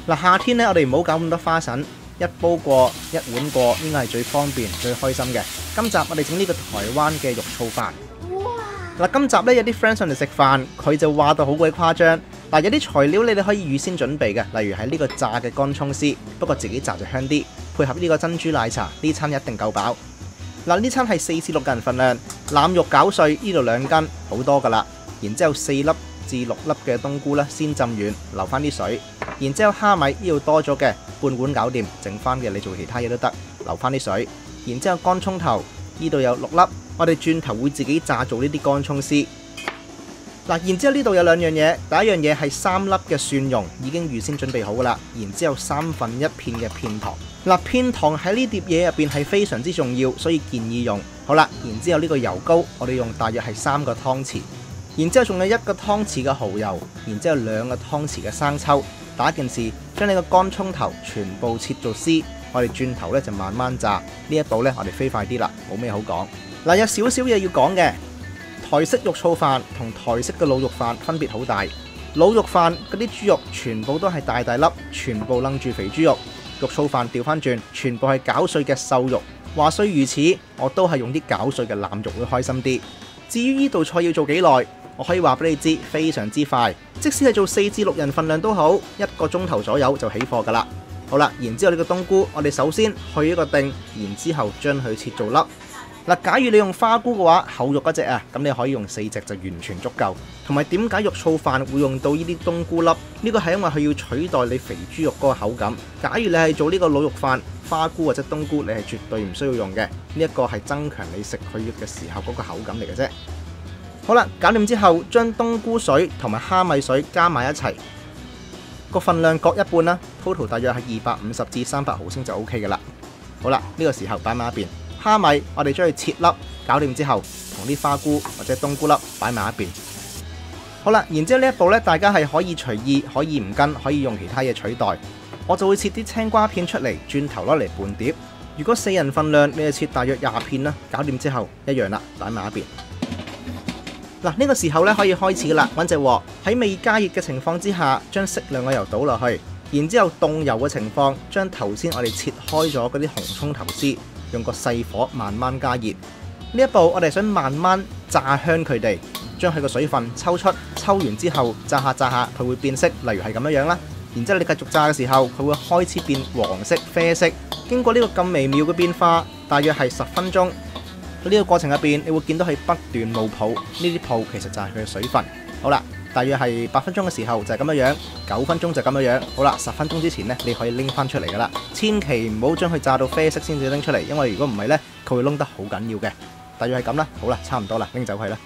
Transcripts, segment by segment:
嗱，夏天咧，我哋唔好搞咁多花神，一煲過一碗過，應該係最方便、最開心嘅。今集我哋整呢個台灣嘅肉燥飯。嗱，今集咧有啲 friend 上嚟食飯，佢就話到好鬼誇張。嗱，有啲材料你哋可以預先準備嘅，例如係呢個炸嘅乾葱絲，不過自己炸就香啲，配合呢個珍珠奶茶，呢餐一定夠飽。嗱，呢餐係4至6個人份量，腩肉攪碎，呢度2斤，好多噶啦。然之後4粒至6粒嘅冬菇咧，先浸軟，留翻啲水。然之後蝦米呢度多咗嘅，半碗搞掂，剩翻嘅你做其他嘢都得，留翻啲水。然之後乾葱頭，呢度有6粒，我哋轉頭會自己炸做呢啲乾葱絲。嗱，然之後呢度有2樣嘢，第一樣嘢係3粒嘅蒜蓉，已經預先準備好噶啦。然之後1/3片嘅片糖。嗱，片糖喺呢碟嘢入邊係非常之重要，所以建議用。好啦，然之後呢個油膏，我哋用大約係3個湯匙。然之後仲有1個湯匙嘅蠔油，然之後2個湯匙嘅生抽。第一件事，將你個乾葱頭全部切做絲，我哋轉頭咧就慢慢炸。呢一步咧，我哋飛快啲啦，冇咩好講。嗱，有少少嘢要講嘅，台式肉燥飯同台式嘅滷肉飯分別好大。滷肉飯嗰啲豬肉全部都係大大粒，全部擸住肥豬肉；肉燥飯調翻轉，全部係攪碎嘅瘦肉。話雖如此，我都係用啲攪碎嘅腩肉會開心啲。至於呢道菜要做幾耐？我可以話俾你知，非常之快，即使係做4至6人份量都好，1個鐘頭左右就起貨噶啦。好啦，然之後呢個冬菇，我哋首先去一個定，然之後將佢切做粒。嗱，假如你用花菇嘅話，厚肉嗰隻啊，咁你可以用4隻就完全足夠。同埋點解肉燥飯會用到呢啲冬菇粒？呢個係因為佢要取代你肥豬肉嗰個口感。假如你係做呢個滷肉飯，花菇或者冬菇，你係絕對唔需要用嘅。呢一個係增強你食佢肉嘅時候嗰個口感嚟嘅啫。好啦，搞掂之後，將冬菇水同埋蝦米水加埋一齊，個份量各一半啦。total 大約係250至300毫升就 OK 嘅啦。好啦，呢個時候擺埋一邊。蝦米我哋將佢切粒，搞掂之後，同啲花菇或者冬菇粒擺埋一邊。好啦，然之後呢一步呢，大家係可以隨意，可以唔跟，可以用其他嘢取代。我就會切啲青瓜片出嚟，轉頭攞嚟拌碟。如果4人份量，你就切大約20片啦。搞掂之後一樣啦，擺埋一邊。嗱，呢個時候咧可以開始噶啦，揾隻鑊喺未加熱嘅情況之下，將適量嘅油倒落去，然之後凍油嘅情況，將頭先我哋切開咗嗰啲紅葱頭絲，用個細火慢慢加熱。呢一步我哋想慢慢炸香佢哋，將佢個水分抽出，抽完之後炸下炸下，佢會變色，例如係咁樣樣啦。然之後你繼續炸嘅時候，佢會開始變黃色、啡色。經過呢個咁微妙嘅變化，大約係10分鐘。喺呢個過程入邊，你會見到佢不斷冒泡，呢啲泡其實就係佢嘅水分。好啦，大約係8分鐘嘅時候就係咁樣樣，9分鐘就咁樣樣。好啦，10分鐘之前呢，你可以拎翻出嚟噶啦，千祈唔好將佢炸到啡色先至拎出嚟，因為如果唔係呢，佢會燶得好緊要嘅。大約係咁啦，好啦，差唔多啦，拎走佢啦。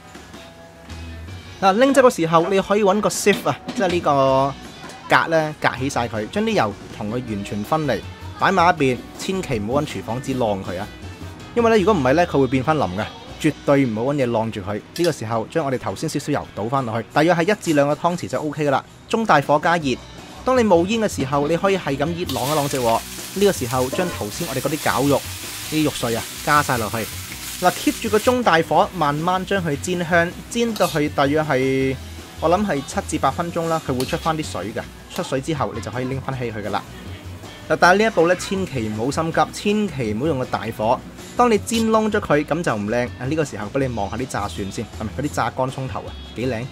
嗱，拎走嘅時候，你可以揾個 sieve 啊，即係呢個格呢，隔起晒佢，將啲油同佢完全分離，擺埋一邊，千祈唔好揾廚房紙晾佢啊。因為咧，如果唔係咧，佢會變翻腍嘅，絕對唔好揾嘢晾住佢。呢個時候，將我哋頭先少少油倒翻落去，大約係1至2個湯匙就 OK 噶啦。中大火加熱，當你冒煙嘅時候，你可以係咁熱啷一啷隻鑊。呢個時候，將頭先我哋嗰啲絞肉、呢啲肉碎啊，加晒落去。嗱，keep 住個中大火，慢慢將佢煎香，煎到去大約係我諗係7至8分鐘啦，佢會出翻啲水嘅。出水之後，你就可以拎翻起佢噶啦。但係呢一步咧，千祈唔好心急，千祈唔好用個大火。當你煎燶咗佢，咁就唔靚。呢個時候俾你望下啲炸蒜先，係咪嗰啲炸乾葱頭啊？幾靚！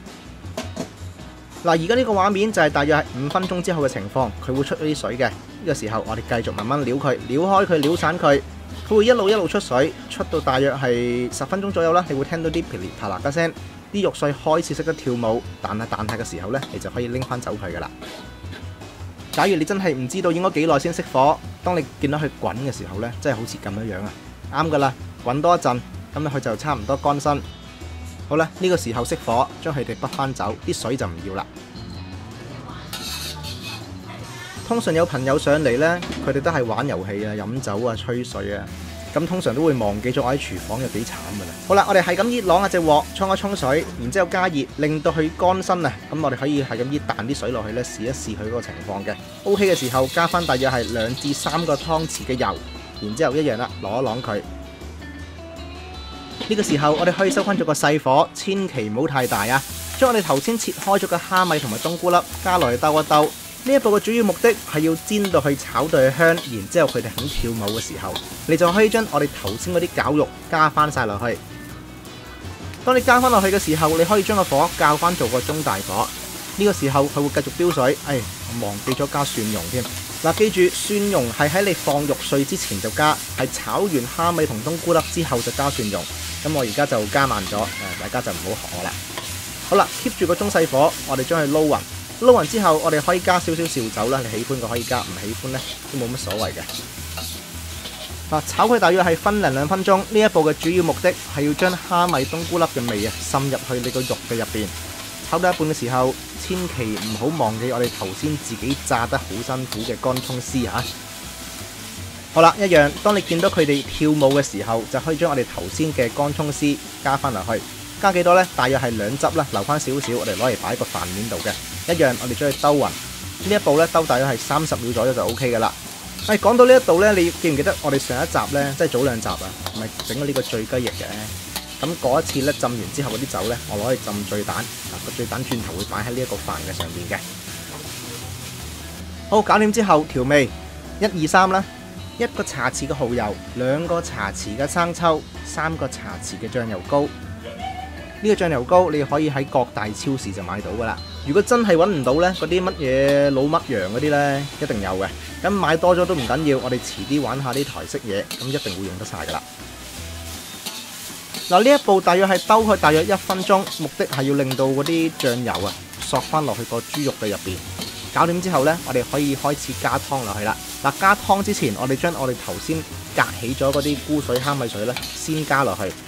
嗱，而家呢個畫面就係大約係5分鐘之後嘅情況，佢會出咗啲水嘅。呢個時候我哋繼續慢慢撩佢，撩開佢，撩散佢，佢會一路出水，出到大約係10分鐘左右啦。你會聽到啲噼里啪啦嘅聲，啲肉碎開始識得跳舞，彈下嘅時候呢，你就可以拎翻走佢噶啦。假如你真係唔知道應該幾耐先熄火，當你見到佢滾嘅時候呢，真係好似咁樣樣啊，啱噶啦，滾多一陣，咁佢就差唔多乾身。好啦，呢個時候熄火，將佢哋滗翻走，啲水就唔要啦。通常有朋友上嚟呢，佢哋都係玩遊戲啊、飲酒啊、吹水啊，咁通常都會忘記咗我喺廚房有幾慘噶啦。好啦，我哋係咁熱啷下隻鑊，沖一沖水，然之後加熱，令到佢乾身啊。咁我哋可以係咁熱彈啲水落去呢，試一試佢嗰個情況嘅。OK 嘅時候，加翻大約係2至3個湯匙嘅油，然之後一樣啦，啷一啷佢。呢個時候我哋可以收翻咗個細火，千祈唔好太大啊。將我哋頭先切開咗嘅蝦米同埋冬菇粒加落去兜一兜， 呢一步嘅主要目的係要煎到去炒到去香，然之後佢哋肯跳舞嘅時候，你就可以將我哋頭先嗰啲絞肉加翻晒落去。當你加翻落去嘅時候，你可以將個火校翻做個中大火。呢個時候佢會繼續飆水。我忘記咗加蒜蓉添。嗱，記住蒜蓉係喺你放肉碎之前就加，係炒完蝦米同冬菇粒之後就加蒜蓉。咁我而家就加慢咗，大家就唔好學我啦。好啦 ，keep 住個中細火，我哋將佢撈勻。撈勻之後，我哋可以加少少紹酒啦。你喜歡嘅可以加，唔喜歡呢都冇乜所謂嘅。炒佢大約係分零2分鐘。呢一步嘅主要目的係要將蝦米冬菇粒嘅味滲入去你個肉嘅入邊。炒到一半嘅時候，千祈唔好忘記我哋頭先自己炸得好辛苦嘅乾葱絲嚇。好啦，一樣，當你見到佢哋跳舞嘅時候，就可以將我哋頭先嘅乾葱絲加翻落去。加幾多呢？大約係2汁啦，留翻少少，我哋攞嚟擺喺個飯面度嘅。一樣，我哋將佢兜勻。呢一步呢，兜大約係30秒左右就 OK 噶啦。講到呢一度呢，你記唔記得我哋上一集呢，即係早2集啊，咪整咗呢個醉雞翼嘅？咁嗰一次呢，浸完之後嗰啲酒呢，我攞去浸醉蛋。個醉蛋轉頭會擺喺呢一個飯嘅上邊嘅。好，搞掂之後調味，1、2、3啦。1個茶匙嘅蠔油，2個茶匙嘅生抽，3個茶匙嘅醬油膏。呢個醬油膏你可以喺各大超市就買到噶啦。如果真係揾唔到呢，嗰啲乜嘢老乜羊嗰啲呢，一定有嘅。咁買多咗都唔緊要，我哋遲啲玩下啲台式嘢，咁一定會用得晒噶啦。嗱，呢一步大約係兜佢大約1分鐘，目的係要令到嗰啲醬油啊索翻落去個豬肉嘅入邊。搞掂之後呢，我哋可以開始加湯落去啦。嗱，加湯之前，我哋將我哋頭先隔起咗嗰啲菇水、蝦米水呢，先加落去。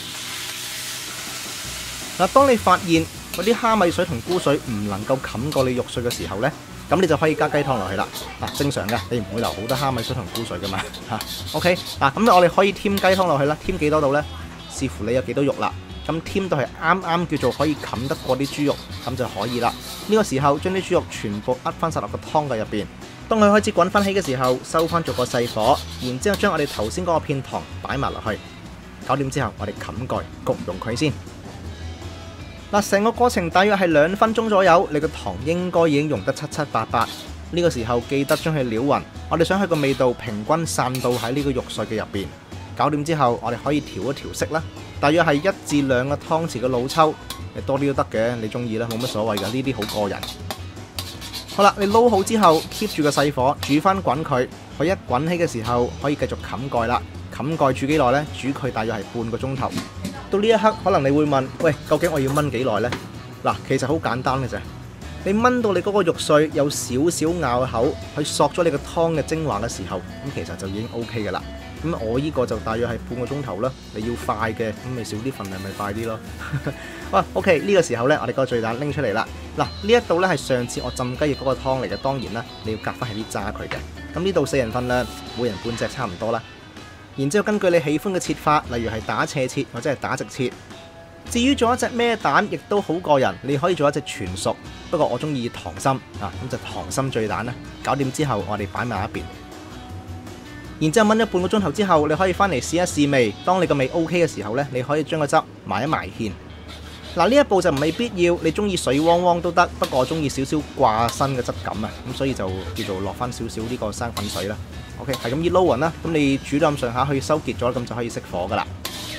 嗱，當你發現嗰啲蝦米水同菇水唔能夠冚過你肉碎嘅時候呢，咁你就可以加雞湯落去啦。正常嘅，你唔會留好多蝦米水同菇水噶嘛。OK， 咁我哋可以添雞湯落去啦。添幾多度呢？視乎你有幾多肉啦。咁添到係啱啱叫做可以冚得過啲豬肉，咁就可以啦。呢個時候將啲豬肉全部呃翻晒落個湯嘅入邊。當佢開始滾翻起嘅時候，收翻做個細火，然之後將我哋頭先嗰個片糖擺埋落去。搞掂之後，我哋冚蓋焗溶佢先。成個過程大約係2分鐘左右，你個糖應該已經溶得七七八八。呢個時候記得將佢撩勻，我哋想去個味道平均散到喺呢個肉碎嘅入邊。搞掂之後，我哋可以調一調色啦，大約係1至2個湯匙嘅老抽，你多啲都得嘅，你中意啦，冇乜所謂噶，呢啲好個人。好啦，你撈好之後 keep 住個細火煮翻滾佢，佢一滾起嘅時候可以繼續冚蓋啦。冚蓋煮幾耐呢？煮佢大約係半個鐘頭。到呢一刻，可能你會問：喂，究竟我要燜幾耐呢？嗱，其實好簡單嘅啫。你燜到你嗰個肉碎有少少咬口，去索咗你個湯嘅精華嘅時候，咁其實就已經 OK 嘅啦。咁我呢個就大約係半個鐘頭啦。你要快嘅，咁你少啲份量咪快啲咯。哇 ，OK， 呢個時候呢，我哋個醉蛋拎出嚟啦。嗱，呢一度呢係上次我浸雞翼嗰個湯嚟嘅，當然啦，你要夾翻起啲渣佢嘅。咁呢度4人份量，每人半隻差唔多啦。然之後根據你喜歡嘅切法，例如係打斜切或者係打直切。至於做一隻咩蛋，亦都好過人，你可以做一隻全熟，不過我中意溏心啊，咁就溏心醉蛋啦。搞掂之後，我哋擺埋一邊。然之後燜咗半個鐘頭之後，你可以翻嚟試一試味。當你個味 OK 嘅時候呢，你可以將個汁埋一埋芡。嗱，呢一步就唔係必要，你中意水汪汪都得，不過我中意少少掛身嘅質感啊，咁所以就叫做落翻少少呢個生粉水啦。OK， 係咁依撈勻啦，咁你煮到咁上下去收結咗，咁就可以熄火噶啦。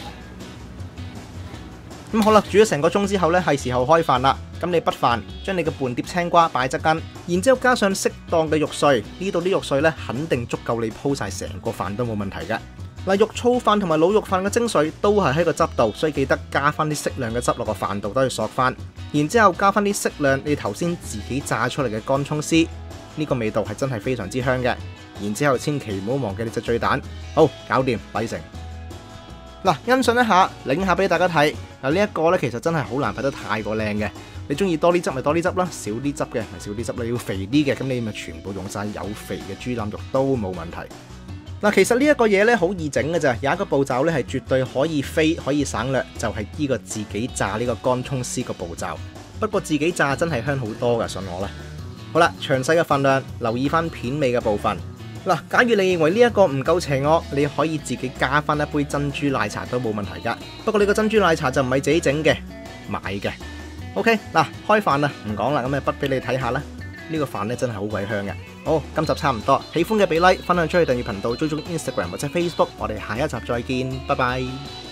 咁好啦，煮咗成個鐘之後呢，係時候開飯啦。咁你不飯，將你嘅半碟青瓜擺側根，然之後加上適當嘅肉碎，呢度啲肉碎呢，肯定足夠你鋪晒成個飯都冇問題嘅。嗱，肉燥飯同埋滷肉飯嘅精髓都係喺個汁度，所以記得加翻啲適量嘅汁落個飯度，都要索翻。然之後加翻啲適量你頭先自己炸出嚟嘅乾葱絲，呢個味道係真係非常之香嘅。然之後千祈唔好忘記你隻醉蛋。好，搞掂，禮成。嗱，欣賞一下，領下俾大家睇。嗱，呢一個呢，其實真係好難擺得太過靚嘅。你中意多啲汁咪多啲汁啦，少啲汁嘅咪少啲汁。你要肥啲嘅，咁你咪全部用晒有肥嘅豬腩肉都冇問題。嗱，其實呢一個嘢呢，好易整嘅咋，有一個步驟呢，係絕對可以飛可以省略，就係呢個自己炸呢個乾葱絲個步驟。不過自己炸真係香好多噶，信我啦。好啦，詳細嘅份量留意翻片尾嘅部分。嗱，假如你認為呢一個唔夠邪惡，你可以自己加翻一杯珍珠奶茶都冇問題噶。不過你個珍珠奶茶就唔係自己整嘅，買嘅。OK， 嗱，開飯啦，唔講啦，咁嘅筆俾你睇下啦。 呢個飯呢真係好鬼香嘅。好，今集差唔多，喜歡嘅俾 like， 分享出去訂閱頻道，追蹤 Instagram 或者 Facebook， 我哋下一集再見，拜拜。